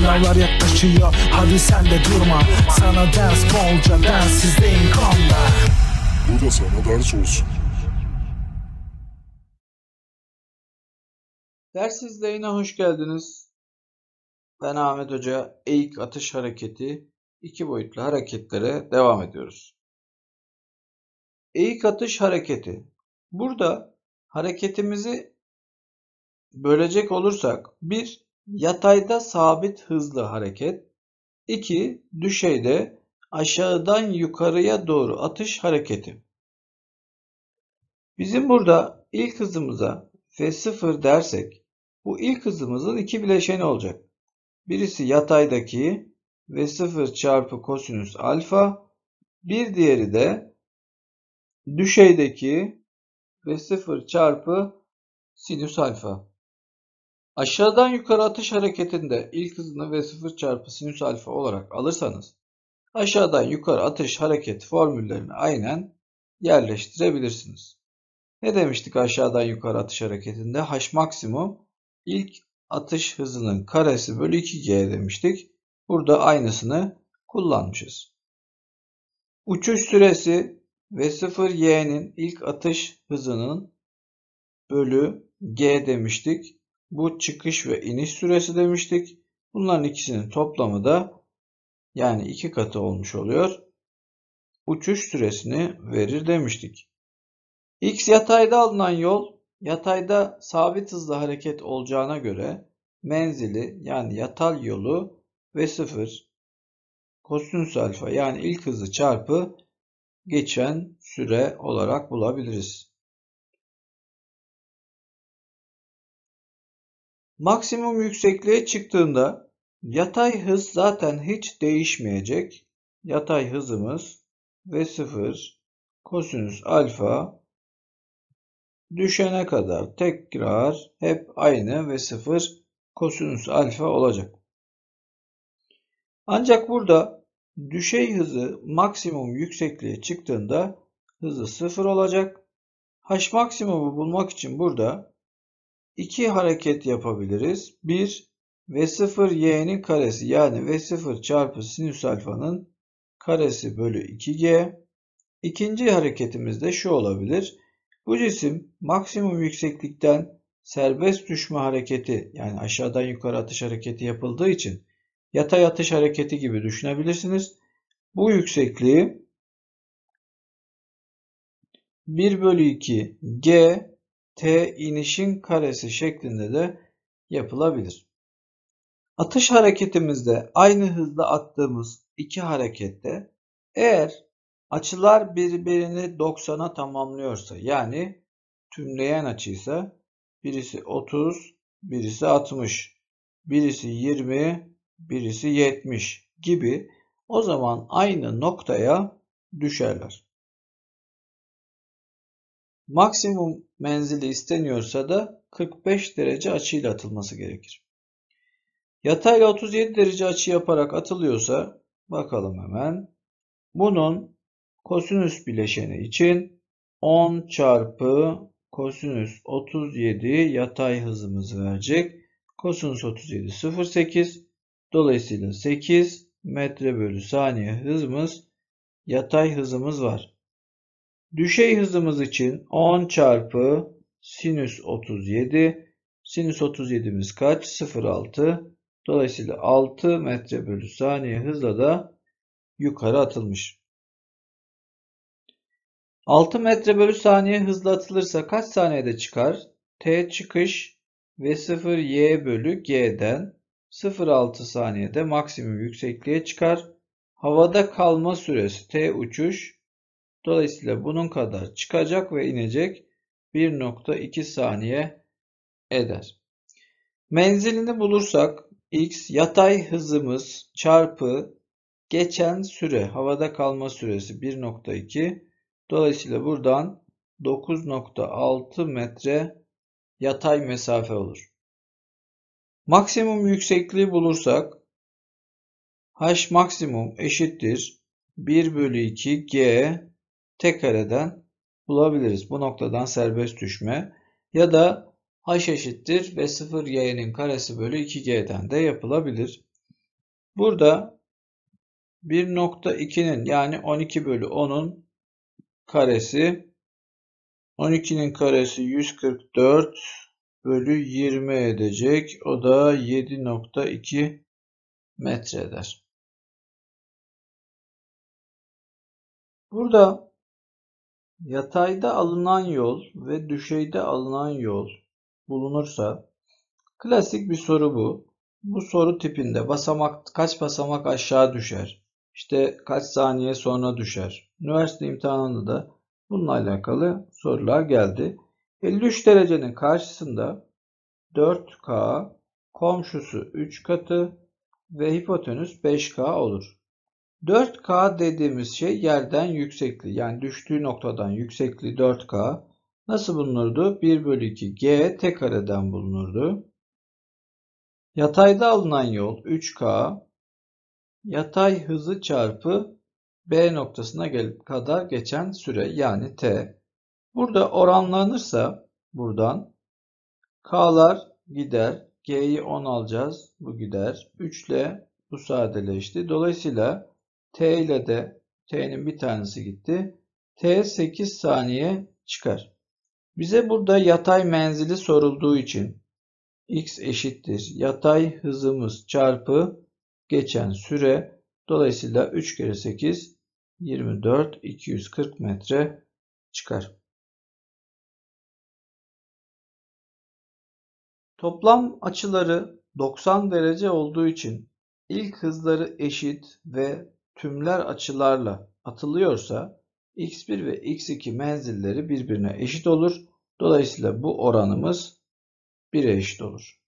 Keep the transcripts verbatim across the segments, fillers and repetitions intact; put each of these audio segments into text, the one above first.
Sınavlar yaklaşıyor, hadi sen de durma. Sana ders bolca, densizdeyim konda. Bu da sana ders olsun. Ders izleyine hoş geldiniz. Ben Ahmet Hoca. Eğik atış hareketi, iki boyutlu hareketlere devam ediyoruz. Eğik atış hareketi. Burada hareketimizi bölecek olursak, bir yatayda sabit hızlı hareket, iki düşeyde aşağıdan yukarıya doğru atış hareketi. Bizim burada ilk hızımıza V sıfır dersek, bu ilk hızımızın iki bileşeni olacak. Birisi yataydaki V sıfır çarpı kosinüs alfa, bir diğeri de düşeydeki V sıfır çarpı sinüs alfa. Aşağıdan yukarı atış hareketinde ilk hızını V sıfır çarpı sinüs alfa olarak alırsanız, aşağıdan yukarı atış hareket formüllerini aynen yerleştirebilirsiniz. Ne demiştik aşağıdan yukarı atış hareketinde? H maksimum ilk atış hızının karesi bölü iki G demiştik. Burada aynısını kullanmışız. Uçuş süresi V sıfır Y'nin ilk atış hızının bölü G demiştik. Bu çıkış ve iniş süresi demiştik. Bunların ikisinin toplamı da yani iki katı olmuş oluyor. Uçuş süresini verir demiştik. X yatayda alınan yol, yatayda sabit hızlı hareket olacağına göre menzili yani yatay yolu V sıfır kosinüs alfa yani ilk hızı çarpı geçen süre olarak bulabiliriz. Maksimum yüksekliğe çıktığında yatay hız zaten hiç değişmeyecek. Yatay hızımız V sıfır kosinüs alfa düşene kadar tekrar hep aynı V sıfır kosinüs alfa olacak. Ancak burada düşey hızı maksimum yüksekliğe çıktığında hızı sıfır olacak. H maksimumu bulmak için burada iki hareket yapabiliriz. Bir, V sıfır Y'nin karesi yani V sıfır çarpı sinüs alfanın karesi bölü iki G. İkinci hareketimiz de şu olabilir. Bu cisim maksimum yükseklikten serbest düşme hareketi yani aşağıdan yukarı atış hareketi yapıldığı için yatay atış hareketi gibi düşünebilirsiniz. Bu yüksekliği bir bölü iki G T inişin karesi şeklinde de yapılabilir. Atış hareketimizde aynı hızla attığımız iki harekette eğer açılar birbirini doksana tamamlıyorsa yani tümleyen açıysa birisi otuz, birisi altmış, birisi yirmi, birisi yetmiş gibi o zaman aynı noktaya düşerler. Maksimum menzili isteniyorsa da kırk beş derece açıyla atılması gerekir. Yatayla otuz yedi derece açı yaparak atılıyorsa bakalım hemen. Bunun kosinüs bileşeni için on çarpı kosinüs otuz yedi yatay hızımızı verecek. Kosinüs otuz yedi sıfır virgül sekiz. Dolayısıyla sekiz metre bölü saniye hızımız yatay hızımız var. Düşey hızımız için on çarpı sinüs otuz yedi. Sinüs otuz yedi'miz kaç? sıfır virgül altı. Dolayısıyla altı metre bölü saniye hızla da yukarı atılmış. altı metre bölü saniye hızla atılırsa kaç saniyede çıkar? T çıkış V sıfır Y bölü G'den sıfır virgül altı saniyede maksimum yüksekliğe çıkar. Havada kalma süresi T uçuş. Dolayısıyla bunun kadar çıkacak ve inecek bir virgül iki saniye eder. Menzilini bulursak X yatay hızımız çarpı geçen süre havada kalma süresi bir virgül iki. Dolayısıyla buradan dokuz virgül altı metre yatay mesafe olur. Maksimum yüksekliği bulursak H maksimum eşittir bir bölü iki G T kareden bulabiliriz. Bu noktadan serbest düşme ya da H eşittir V sıfır Y'nin karesi bölü iki G'den de yapılabilir. Burada bir nokta iki'nin yani on iki bölü on'un karesi, on iki'nin karesi yüz kırk dört bölü yirmi edecek. O da yedi nokta iki metre eder. Burada yatayda alınan yol ve düşeyde alınan yol bulunursa, klasik bir soru bu. Bu soru tipinde basamak kaç basamak aşağı düşer? İşte kaç saniye sonra düşer? Üniversite imtihanında da bununla alakalı sorular geldi. elli üç derecenin karşısında dört K, komşusu üç katı ve hipotenüs beş K olur. dört K dediğimiz şey yerden yüksekliği, yani düştüğü noktadan yüksekliği dört K. Nasıl bulunurdu? bir bölü iki G t kareden bulunurdu. Yatayda alınan yol üç K, yatay hızı çarpı B noktasına gelip kadar geçen süre, yani T. Burada oranlanırsa buradan K'lar gider. G'yi on alacağız. Bu gider. üç ile bu sadeleşti. Dolayısıyla T ile de T'nin bir tanesi gitti. T sekiz saniye çıkar. Bize burada yatay menzili sorulduğu için X eşittir yatay hızımız çarpı geçen süre. Dolayısıyla üç kere sekiz yirmi dört, iki yüz kırk metre çıkar. Toplam açıları doksan derece olduğu için ilk hızları eşit ve tümler açılarla atılıyorsa x bir ve x iki menzilleri birbirine eşit olur. Dolayısıyla bu oranımız bir'e eşit olur.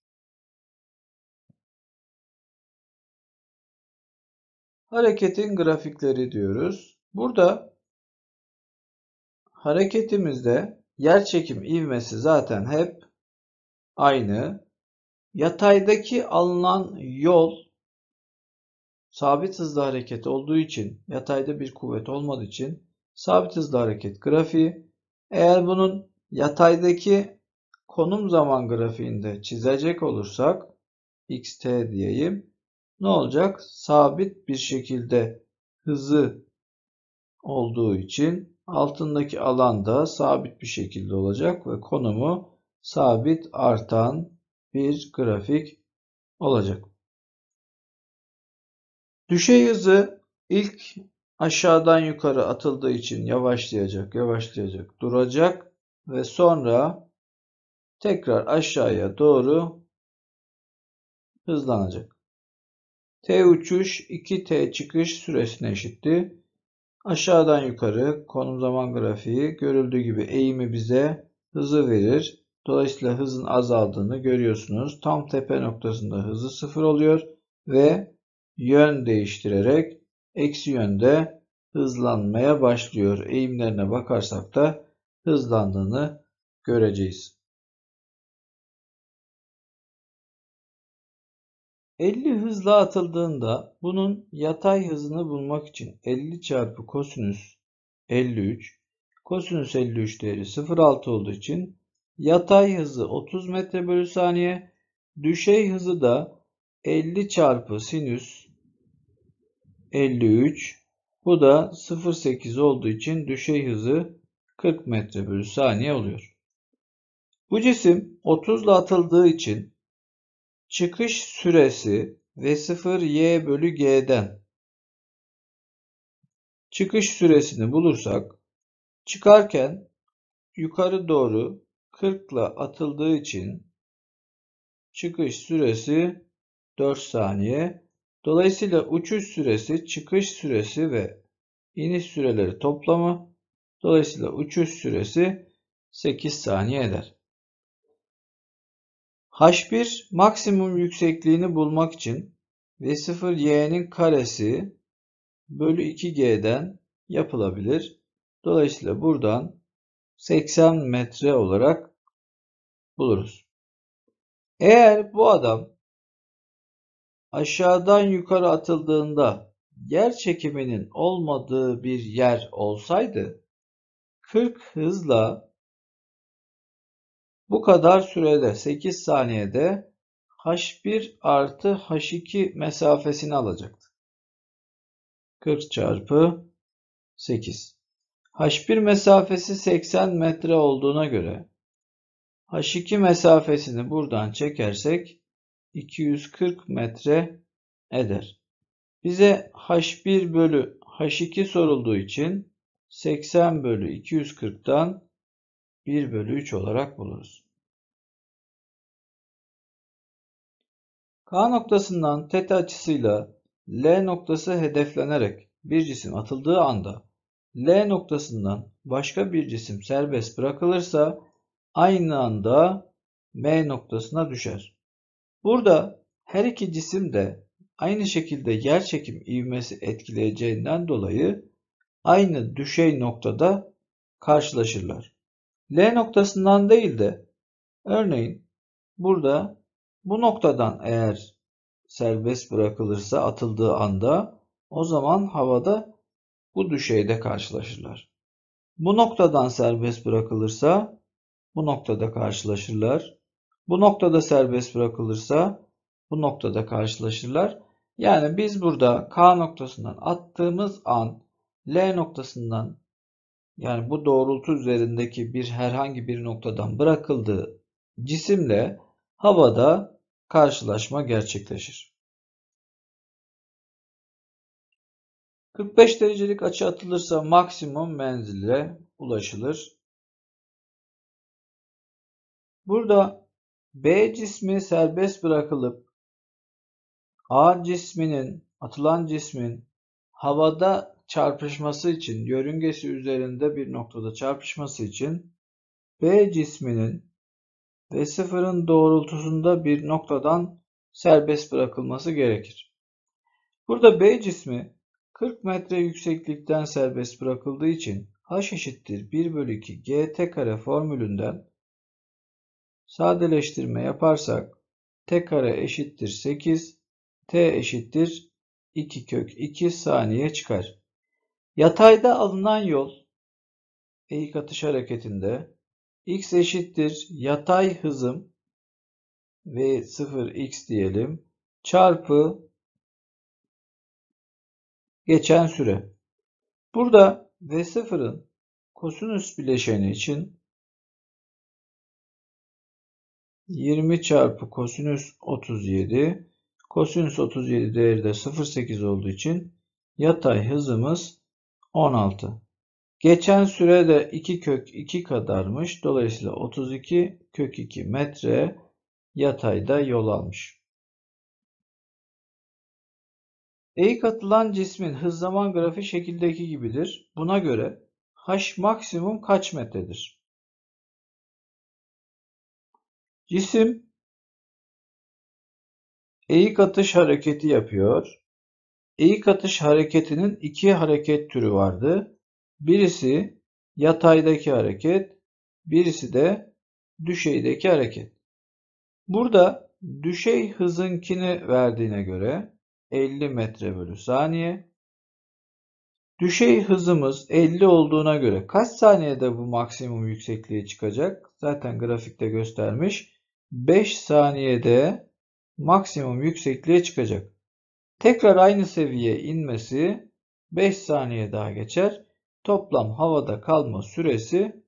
Hareketin grafikleri diyoruz. Burada hareketimizde yerçekim ivmesi zaten hep aynı. Yataydaki alınan yol sabit hızlı hareket olduğu için, yatayda bir kuvvet olmadığı için sabit hızlı hareket grafiği. Eğer bunun yataydaki konum zaman grafiğinde çizecek olursak xt diyeyim. Ne olacak? Sabit bir şekilde hızı olduğu için altındaki alan da sabit bir şekilde olacak ve konumu sabit artan bir grafik olacak. Düşey hızı ilk aşağıdan yukarı atıldığı için yavaşlayacak, yavaşlayacak, duracak ve sonra tekrar aşağıya doğru hızlanacak. T uçuş iki T çıkış süresine eşitti. Aşağıdan yukarı konum zaman grafiği görüldüğü gibi eğimi bize hızı verir. Dolayısıyla hızın azaldığını görüyorsunuz. Tam tepe noktasında hızı sıfır oluyor ve yön değiştirerek eksi yönde hızlanmaya başlıyor. Eğimlerine bakarsak da hızlandığını göreceğiz. elli hızla atıldığında bunun yatay hızını bulmak için elli çarpı kosinüs elli üç, kosinüs elli üç değeri sıfır virgül altı olduğu için yatay hızı otuz metre bölü saniye, düşey hızı da elli çarpı sinüs elli üç, bu da sıfır virgül sekiz olduğu için düşey hızı kırk metre bölü saniye oluyor. Bu cisim otuz ile atıldığı için çıkış süresi v sıfır y bölü g'den çıkış süresini bulursak, çıkarken yukarı doğru kırk ile atıldığı için çıkış süresi dört saniye. Dolayısıyla uçuş süresi, çıkış süresi ve iniş süreleri toplamı. Dolayısıyla uçuş süresi sekiz saniye eder. H bir maksimum yüksekliğini bulmak için v sıfır y'nin karesi bölü iki g'den yapılabilir. Dolayısıyla buradan seksen metre olarak buluruz. Eğer bu adam aşağıdan yukarı atıldığında yer çekiminin olmadığı bir yer olsaydı kırk hızla bu kadar sürede sekiz saniyede H bir artı H iki mesafesini alacaktı. kırk çarpı sekiz. H bir mesafesi seksen metre olduğuna göre H iki mesafesini buradan çekersek iki yüz kırk metre eder. Bize H bir bölü H iki sorulduğu için seksen bölü iki yüz kırk'tan bir bölü üç olarak buluruz. K noktasından θ açısıyla L noktası hedeflenerek bir cisim atıldığı anda L noktasından başka bir cisim serbest bırakılırsa aynı anda M noktasına düşer. Burada her iki cisim de aynı şekilde yerçekim ivmesi etkileyeceğinden dolayı aynı düşey noktada karşılaşırlar. L noktasından değil de örneğin burada bu noktadan eğer serbest bırakılırsa atıldığı anda o zaman havada bu düşeyde karşılaşırlar. Bu noktadan serbest bırakılırsa bu noktada karşılaşırlar. Bu noktada serbest bırakılırsa bu noktada karşılaşırlar. Yani biz burada K noktasından attığımız an L noktasından, yani bu doğrultu üzerindeki bir herhangi bir noktadan bırakıldığı cisimle havada karşılaşma gerçekleşir. kırk beş derecelik açı atılırsa maksimum menzile ulaşılır. Burada B cismi serbest bırakılıp A cisminin, atılan cismin havada çarpışması için, yörüngesi üzerinde bir noktada çarpışması için B cisminin V sıfır'ın doğrultusunda bir noktadan serbest bırakılması gerekir. Burada B cismi kırk metre yükseklikten serbest bırakıldığı için H eşittir bir bölü iki G T kare formülünden sadeleştirme yaparsak T kare eşittir sekiz, T eşittir iki kök iki saniye çıkar. Yatayda alınan yol eğik atış hareketinde x eşittir yatay hızım v sıfır x diyelim çarpı geçen süre. Burada v sıfır'ın kosinüs bileşeni için yirmi çarpı kosinüs otuz yedi, kosinüs otuz yedi değeri de sıfır virgül sekiz olduğu için yatay hızımız on altı. Geçen süre de iki kök iki kadarmış. Dolayısıyla otuz iki kök iki metre yatayda yol almış. Eğik atılan cismin hız zaman grafiği şekildeki gibidir. Buna göre H maksimum kaç metredir? Cisim eğik atış hareketi yapıyor. Eğik atış hareketinin iki hareket türü vardı. Birisi yataydaki hareket, birisi de düşeydeki hareket. Burada düşey hızınkini verdiğine göre elli metre bölü saniye. Düşey hızımız elli olduğuna göre kaç saniyede bu maksimum yüksekliğe çıkacak? Zaten grafikte göstermiş. beş saniyede maksimum yüksekliğe çıkacak. Tekrar aynı seviyeye inmesi beş saniye daha geçer. Toplam havada kalma süresi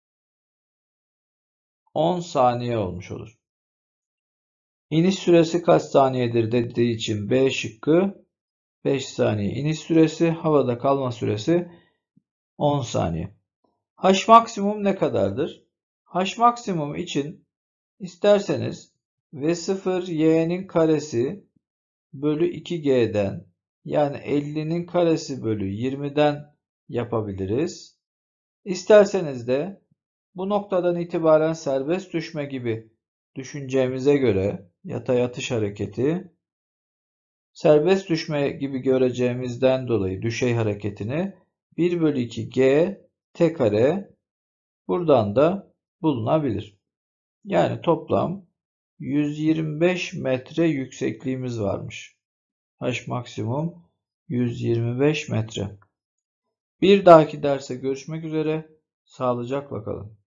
on saniye olmuş olur. İniş süresi kaç saniyedir dediği için B şıkkı beş saniye iniş süresi, havada kalma süresi on saniye. H maksimum ne kadardır? H maksimum için isterseniz V sıfır y'nin karesi bölü iki G'den, yani ellinin karesi bölü yirmiden yapabiliriz. İsterseniz de bu noktadan itibaren serbest düşme gibi düşüneceğimize göre yatay atış hareketi, serbest düşme gibi göreceğimizden dolayı düşey hareketini bir bölü iki G T kare buradan da bulunabilir. Yani toplam yüz yirmi beş metre yüksekliğimiz varmış. H maksimum yüz yirmi beş metre. Bir dahaki derse görüşmek üzere. Sağlıcakla kalın.